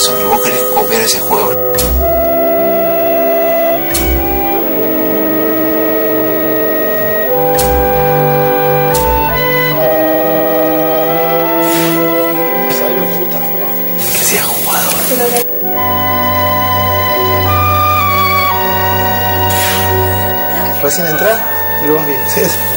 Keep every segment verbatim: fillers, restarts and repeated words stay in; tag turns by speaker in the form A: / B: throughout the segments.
A: eso y vos querés copiar ese juego.
B: ¿Sabés lo que me gusta?
A: Que seas jugador.
B: Recién entrás, pero vas bien. Sí.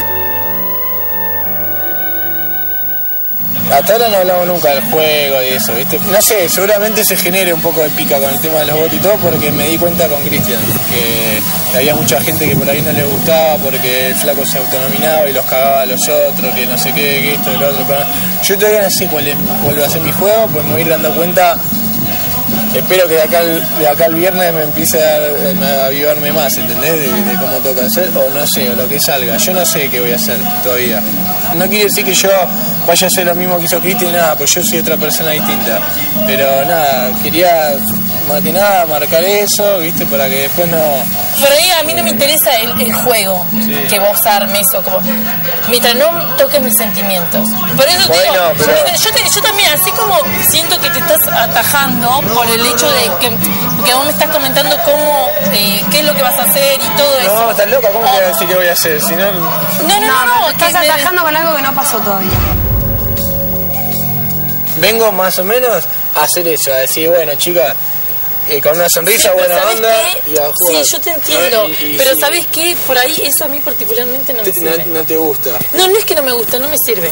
C: Hasta ahora no hablamos nunca del juego y eso, ¿viste? No sé, seguramente se genere un poco de pica con el tema de los bots y todo, porque me di cuenta con Cristian que había mucha gente que por ahí no le gustaba porque el flaco se autonominaba y los cagaba a los otros, que no sé qué, que esto, que lo otro. Pero yo todavía no sé cuál, es, cuál va a ser mi juego, pues me voy a ir dando cuenta. Espero que de acá al, de acá al viernes me empiece a, a avivarme más, ¿entendés? De, de cómo toca hacer, o no sé, o lo que salga. Yo no sé qué voy a hacer todavía. No quiere decir que yo vaya a hacer lo mismo que hizo Cristian, nada, pues yo soy otra persona distinta. Pero nada, quería más que nada marcar eso, ¿viste? Para que después no...
D: Por ahí a mí no me interesa el, el juego, sí, que vos armes o como... Mientras no toques mis sentimientos. Por eso
C: bueno,
D: te digo,
C: pero...
D: yo, te, yo también, así como siento que te estás atajando por el hecho de que, que vos me estás comentando cómo, eh, qué es lo que vas a hacer y todo eso.
C: No, estás loca, ¿cómo te voy a decir qué voy a hacer? Si no...
D: No, no, no, no,
E: estás
D: que
E: atajando me... con algo que no pasó todavía.
C: Vengo más o menos a hacer eso, a decir, bueno, chica... Eh, con una sonrisa,
D: sí,
C: buena onda
D: qué?
C: y a jugar.
D: Sí, yo te entiendo,
C: ¿no? y, y,
D: pero
C: sí.
D: ¿sabés qué? Por ahí eso a mí particularmente no me
C: te,
D: sirve.
C: No, no te gusta.
D: No, no es que no me gusta, no me sirve.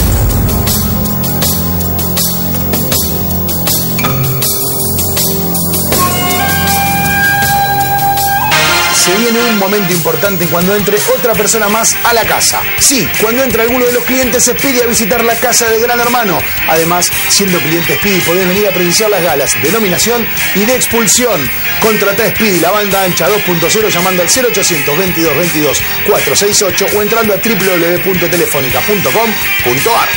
F: Se viene un momento importante cuando entre otra persona más a la casa. Sí, cuando entra alguno de los clientes Speedy a visitar la casa de Gran Hermano. Además, siendo cliente Speedy podés venir a presenciar las galas de nominación y de expulsión. Contratá a Speedy, la banda ancha dos punto cero, llamando al cero ochocientos veintidós veintidós cuatrocientos sesenta y ocho o entrando a doble u doble u doble u punto telefónica punto com punto a r.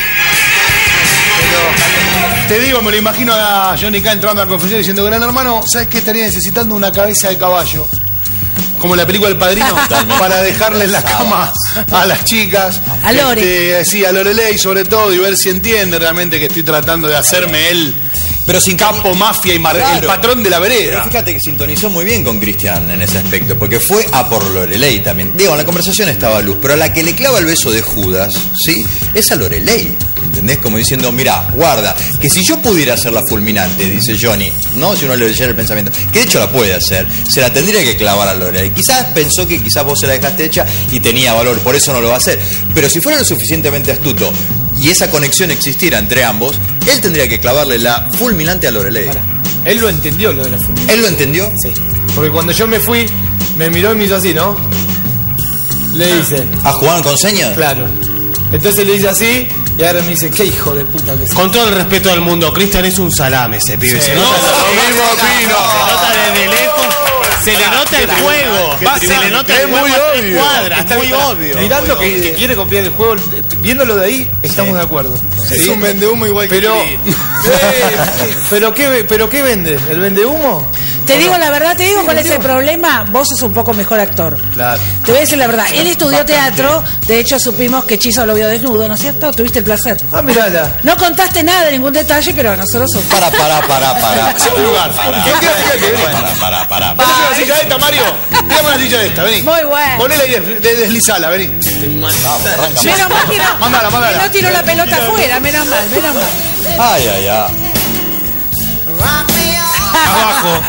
G: Te digo, me lo imagino a Johnny K entrando a la confesión diciendo: Gran Hermano, ¿sabes qué? Estaría necesitando una cabeza de caballo, como en la película El Padrino, para dejarle en la cama a las chicas.
E: A Lore.
G: Este, sí, a Lorelei sobre todo, y ver si entiende realmente que estoy tratando de hacerme él, pero sin capo, mafia y mar claro, el patrón de la vereda.
H: Pero fíjate que sintonizó muy bien con Cristian en ese aspecto, porque fue a por Lorelei también. Digo, en la conversación estaba Luz, pero a la que le clava el beso de Judas, ¿sí? Es a Lorelei. ¿Entendés? Como diciendo, mirá, guarda, que si yo pudiera hacer la fulminante, dice Johnny, ¿no? Si uno le leyera el pensamiento, que de hecho la puede hacer, se la tendría que clavar a Lorelei. Quizás pensó que quizás vos se la dejaste hecha y tenía valor, por eso no lo va a hacer. Pero si fuera lo suficientemente astuto y esa conexión existiera entre ambos, él tendría que clavarle la fulminante a Lorelei.
I: Para. Él lo entendió, lo de la fulminante.
H: ¿Él lo entendió?
I: Sí. Porque cuando yo me fui, me miró y me hizo así, ¿no? Le dice.
H: ¿A jugar con señas?
I: Claro. Entonces le dice así. Y ahora me dice, qué hijo de puta que es.
J: Con todo el respeto del mundo, Cristian es un salame ese pibe.
G: Sí,
J: se
G: no,
J: nota,
G: lo mismo opino.
J: Se nota desde lejos. Se le nota el juego. Va, se le nota el juego a tres cuadras. Es muy obvio.
I: Mirando que, que quiere copiar el juego, viéndolo de ahí, estamos sí. de acuerdo.
G: ¿Sí? Es un vendehumo igual
I: pero,
G: que
I: eh, pero qué ¿Pero qué vende? ¿El vendehumo?
E: Te digo la verdad, te digo cuál es el problema. Vos sos un poco mejor actor.
I: Claro.
E: Te voy a decir la verdad. Él estudió teatro. De hecho, supimos que Chizo lo vio desnudo, ¿no es cierto? Tuviste el placer.
I: Ah, mirala.
E: No contaste nada, ningún detalle, pero nosotros somos.
H: Para, para, para, para.
G: Hacemos lugar.
H: Para,
G: para, para. Vení una silla de esta, Mario. Dame una silla de esta, vení.
E: Muy bueno.
G: Ponela y des, des, deslizala, vení.
E: Menos mal que no.
G: Mándala, mándala.
E: Que no tiró la pelota afuera, menos mal, menos mal.
H: Ay, ay, ay.
J: Abajo.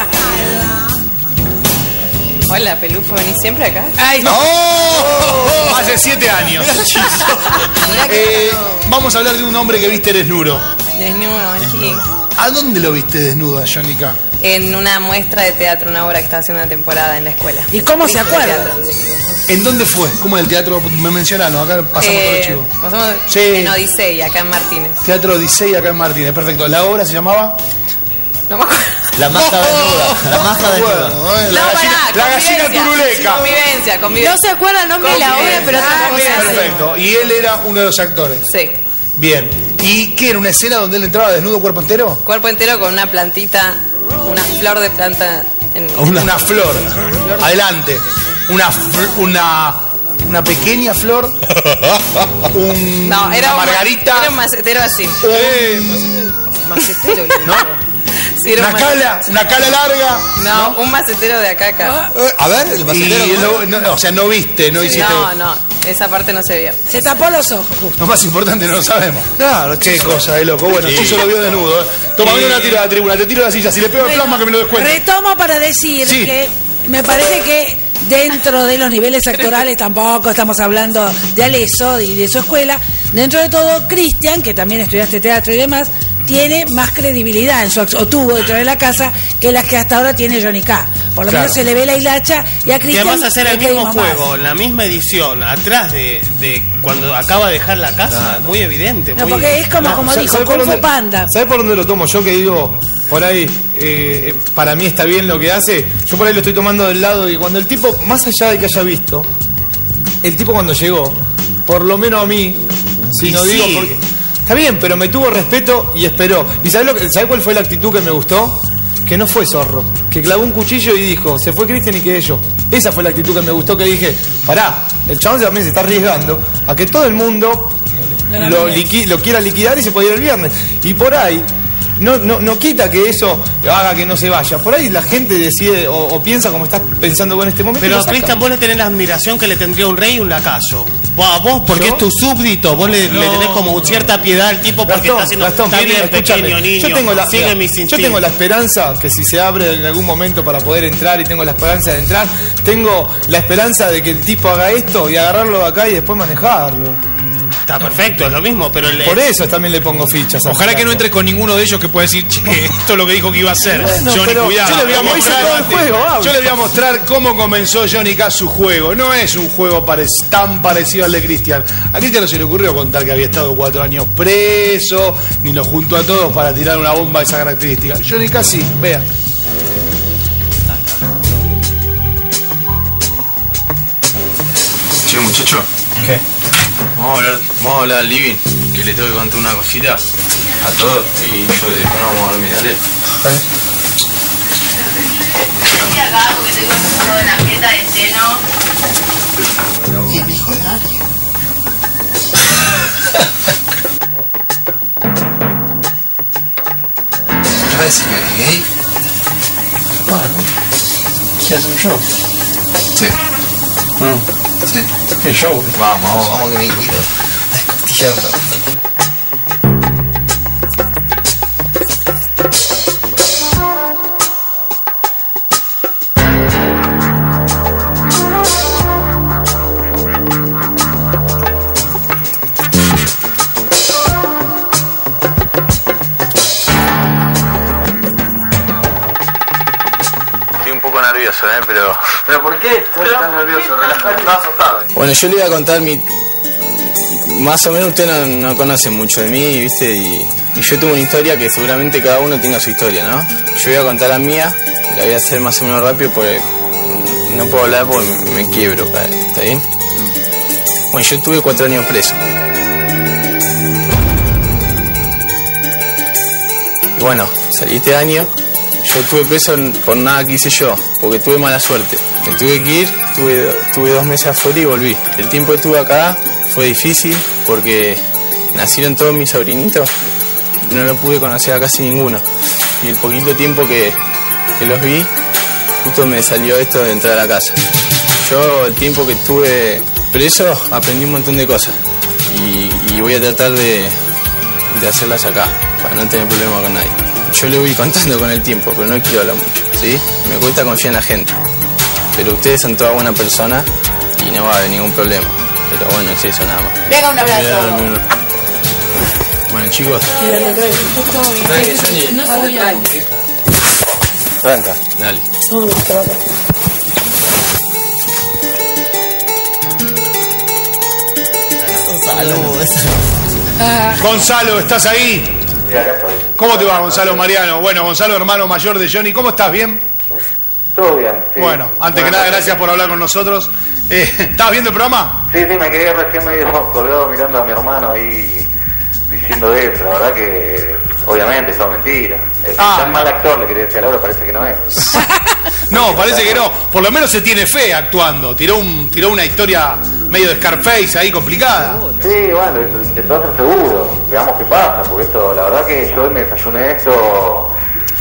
K: Hola, Pelufo, ¿venís siempre acá?
E: ¡Ay, no!
G: ¡Oh! Hace siete años. eh, vamos a hablar de un hombre que viste desnudo.
K: Desnudo, sí.
G: ¿A dónde lo viste desnudo, Johnny K?
K: En una muestra de teatro, una obra que estaba haciendo una temporada en la escuela.
E: ¿Y cómo se acuerda?
G: ¿En dónde fue? ¿Cómo en el teatro? Me mencionaron, acá pasamos eh, todo el chivo.
K: Pasamos
G: sí.
K: En Odisei, acá en Martínez.
G: Teatro Odisei, acá en Martínez, perfecto. ¿La obra se llamaba?
K: No me acuerdo.
H: La masa
G: oh,
H: desnuda. La masa desnuda.
G: No, la no, gallina,
K: pará,
G: la gallina turuleca.
K: Convivencia, convivencia.
E: No se acuerda el nombre de la obra, pero otra cosa.
G: Perfecto. Y él era uno de los actores.
K: Sí.
G: Bien. ¿Y qué era una escena donde él entraba desnudo, cuerpo entero?
K: Cuerpo entero con una plantita, una flor de planta. En...
G: Una, una flor. Adelante. Una, una, una pequeña flor. Un,
K: no, era
G: una margarita.
K: Un, era un macetero así.
G: Un
K: macetero.
G: ¿No?
K: Sí, era
G: una
K: un
G: cala,
K: macetero.
G: una cala larga.
K: No, un macetero de acá a acá.
H: Eh, a ver, el macetero.
G: Y lo- no, o sea, no viste, no hiciste.
K: No, no, esa parte no se vio.
E: Se tapó los ojos, justo.
G: Lo más importante no lo sabemos.
F: Claro,
G: Qué
F: Chizo.
G: cosa de loco. Bueno,
H: Sí.
G: Chizo lo vio desnudo. ¿eh? Toma, ven una tira a la tribuna, te tiro la silla. Si le pego el
E: Bueno,
G: plasma, que me lo descuente.
E: Retomo para decir
G: Sí.
E: que me parece que dentro de los niveles actorales tampoco estamos hablando de Aleso y de su escuela. Dentro de todo, Cristian, que también estudiaste teatro y demás, tiene más credibilidad en su acción, o tuvo dentro de la casa, que las que hasta ahora tiene Johnny K. Por lo
G: Claro.
E: menos se le ve la hilacha y a
J: Y
E: Cristian
J: además hacer
E: le
J: el mismo
E: creímos más.
J: juego, la misma edición, atrás de, de cuando acaba de dejar la casa, muy evidente.
E: No,
J: muy-
E: porque es como, como
I: ¿Sabes
E: dijo,
I: por
E: Kung
I: dónde-
E: Fu Panda.
I: ¿Sabes por dónde lo tomo yo? Que digo, por ahí, eh, eh, para mí está bien lo que hace. Yo por ahí lo estoy tomando del lado y cuando el tipo, más allá de que haya visto, el tipo cuando llegó, por lo menos a mí, si
J: Y
I: no
J: sí.
I: digo porque. Está bien, pero me tuvo respeto y esperó. ¿Y sabes lo que, ¿sabes cuál fue la actitud que me gustó? Que no fue zorro. Que clavó un cuchillo y dijo, se fue Cristian y quedé yo. Esa fue la actitud que me gustó, que dije, pará, el chabón también se está arriesgando a que todo el mundo lo, liqui- lo quiera liquidar y se puede ir el viernes. Y por ahí, no, no, no quita que eso haga que no se vaya. Por ahí la gente decide o, o piensa como estás pensando vos en este momento. y
J: Pero
I: lo
J: a
I: saca.
J: Cristian, vos le tenés la admiración que le tendría un rey y un lacayo. Vos, a vos porque
I: ¿Yo?
J: es tu súbdito, vos le, le
I: No.
J: tenés como cierta piedad al tipo porque
I: Gastón,
J: está haciendo.
I: Gastón,
J: está bien,
I: escúchame,
J: pequeño niño.
I: Yo tengo, la,
J: sigue
I: mira,
J: mis
I: yo
J: instintos.
I: tengo la esperanza que si se abre en algún momento para poder entrar y tengo la esperanza de entrar, tengo la esperanza de que el tipo haga esto y agarrarlo de acá y después manejarlo.
J: Está perfecto, es lo mismo, pero el,
I: Por eso también le pongo fichas. al
L: Ojalá que no
I: flaco.
L: entres con ninguno de ellos que pueda decir, che, esto es lo que dijo que iba a hacer.
I: Bueno,
L: Johnny,
I: pero
L: cuidado.
I: yo le voy a
G: Vamos a
I: mostrar
G: mostrar-
I: todo el juego, Bau.
G: Yo le voy a mostrar cómo comenzó Johnny K su juego. No es un juego pare- tan parecido al de Cristian. A Cristian no se le ocurrió contar que había estado cuatro años preso, ni lo juntó a todos para tirar una bomba de esa característica. Johnny K sí, vea.
A: Che, muchacho.
I: ¿Qué?
A: Vamos a hablar, vamos a hablar al living, que le tengo que contar una cosita a todos y yo después nos vamos a dormir, dale.
M: Estoy acá porque estoy con una fiesta de seno.
A: ¿Vas a decir que es gay?
B: Bueno, ¿qué hace un show?
A: Sí. Sí.
B: ¿Qué show?
A: Vamos, vamos, vamos que me quiero descostillar. Estoy un poco nervioso, ¿eh? Pero... ¿Pero por qué? Estás nervioso, relajate, estás asustado.
C: Bueno, yo le voy a contar mi... Más o menos usted no, no conoce mucho de mí, ¿viste? Y, y yo tuve una historia que seguramente cada uno tenga su historia, ¿no? Yo voy a contar la mía, la voy a hacer más o menos rápido porque no puedo hablar porque me quiebro, ¿está bien? Bueno, yo tuve cuatro años preso. Y bueno, salí este año, yo estuve preso por nada que hice yo, porque tuve mala suerte. Me tuve que ir, tuve, tuve dos meses afuera y volví. El tiempo que estuve acá fue difícil porque nacieron todos mis sobrinitos, no lo pude conocer a casi ninguno. Y el poquito tiempo que, que los vi, justo me salió esto de entrar a la casa. Yo el tiempo que estuve preso aprendí un montón de cosas y, y voy a tratar de, de hacerlas acá, para no tener problema con nadie. Yo le voy contando con el tiempo, pero no quiero hablar mucho, ¿sí? Me cuesta confiar en la gente, pero ustedes son toda buena persona y no va a haber ningún problema. Pero bueno, es eso nada más.
M: Venga, un abrazo.
C: Bueno, chicos,
M: No se vio.
C: arranca, dale.
G: Gonzalo, ¿estás ahí?
N: Sí, acá estoy.
G: ¿Cómo te va, Gonzalo Mariano? Bueno, Gonzalo, hermano mayor de Johnny, ¿cómo estás? ¿Bien?
N: Todo bien. Sí.
G: Bueno, antes que
N: Bueno,
G: nada, gracias por hablar con nosotros. Eh, ¿Estabas viendo el programa?
N: Sí, sí, me quedé recién medio colgado mirando a mi hermano ahí diciendo eso. La verdad que, obviamente, es todo mentira. Es
G: Ah.
N: tan mal actor, le quería decir a Laura, parece que no es.
G: No, parece que no. Por lo menos se tiene fe actuando. Tiró un tiró una historia medio de Scarface ahí complicada.
N: Sí, bueno, intentó ser seguro. Veamos qué pasa, porque esto, la verdad que yo hoy me desayuné esto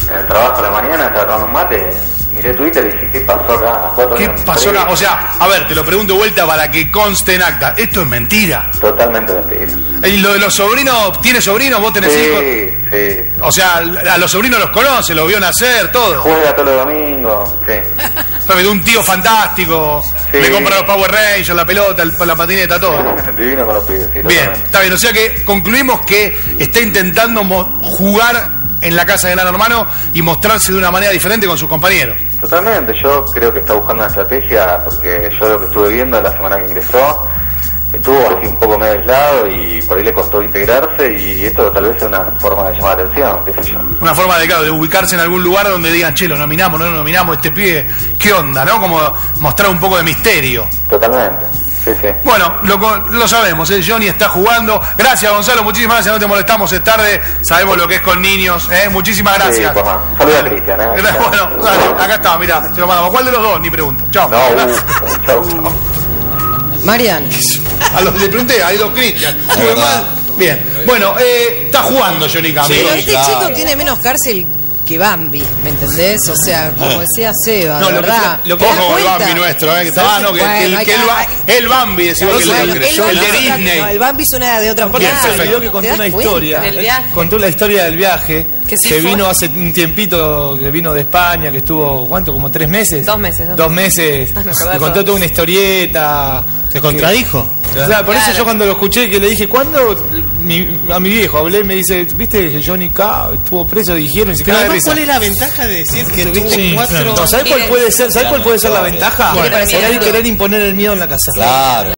N: en el trabajo a la mañana, estaba tomando un mate, miré Twitter y dije, ¿qué pasó acá? Cuatro
G: ¿Qué
N: años
G: pasó
N: previos.
G: acá? O sea, a ver, te lo pregunto de vuelta para que conste en acta. Esto es mentira.
N: Totalmente mentira.
G: ¿Y lo de los sobrinos? ¿Tienes sobrinos? ¿Vos tenés
N: Sí,
G: hijos?
N: sí.
G: O sea, a los sobrinos los conoce, los vio nacer, todo.
N: Juega todos los domingos, sí.
G: De un tío fantástico,
N: Sí.
G: le compra los Power Rangers, la pelota, el- la patineta, todo.
N: Divino con los pibes, sí.
G: Bien,
N: totalmente.
G: está bien. O sea que concluimos que está intentando mo- jugar en la casa de Gran Hermano y mostrarse de una manera diferente con sus compañeros.
N: Totalmente, yo creo que está buscando una estrategia porque yo lo que estuve viendo la semana que ingresó estuvo así un poco medio aislado y por ahí le costó integrarse y esto tal vez es una forma de llamar la atención, qué sé yo.
G: Una forma de, claro, de ubicarse en algún lugar donde digan, che, lo nominamos, no lo nominamos, este pibe, ¿qué onda? ¿No? Como mostrar un poco de misterio.
N: Totalmente, sí, sí.
G: Bueno, lo, co- lo sabemos, ¿eh? Johnny está jugando. Gracias, Gonzalo, muchísimas gracias, no te molestamos, es tarde, sabemos lo que es con niños, ¿eh? Muchísimas gracias.
N: Sí, por más. Saludos a Cristian, ¿eh?
G: Gra- Bueno, dale, acá está, mirá, se lo mandamos. ¿Cuál de los dos? Ni pregunta. Chao.
N: No, uh, chau.
O: Marian.
G: A los le pregunté, hay dos Cristian. Digo, mal. Bien. Bueno, eh, está jugando Johnny Cam.
O: Pero este chico tiene menos cárcel que Bambi, ¿me entendés? O sea, como decía Seba,
G: No,
O: de
G: lo que,
O: verdad.
G: lo que
O: ¿Te das
G: ojo con el
O: cuenta?
G: Bambi nuestro, ¿eh? Que,
O: ¿Sabes?
G: ah, no, que,
O: Bueno,
G: que el,
O: hay
G: que el,
O: que-
G: Ba- el Bambi, decimos que el,
O: Bueno,
G: el,
O: el
G: de
O: Bambi es
G: Disney.
O: no, el Bambi es una de otra
I: Aparte,
G: Bien,
I: se
G: perfecto.
I: olvidó que
O: ¿Te
I: contó
O: das
I: una
O: cuenta?
I: historia.
K: Del viaje.
I: Contó la historia del viaje.
K: Que se
I: Que
K: fue.
I: vino hace un tiempito, que vino de España, que estuvo, ¿cuánto? ¿Como tres meses?
K: Dos meses, dos
I: Dos meses.
K: Ah, me acordaba
I: Y contó
K: todo.
I: toda una historieta.
J: ¿Se contradijo?
I: Claro, por eso
K: Claro.
I: yo cuando lo escuché, que le dije, ¿cuándo? Mi- a mi viejo hablé, me dice, ¿viste que Johnny K estuvo preso? Dijeron y se
J: Pero
I: caga de
J: además,
I: risa.
J: ¿cuál es la ventaja de decir que tuvo
I: Sí,
J: cuatro...
I: claro. No, ¿sabes cuál
K: Mire.
I: puede ser? ¿Sabes cuál puede ser la ventaja?
K: Bueno.
I: Querer, querer imponer el miedo en la casa.
H: Claro.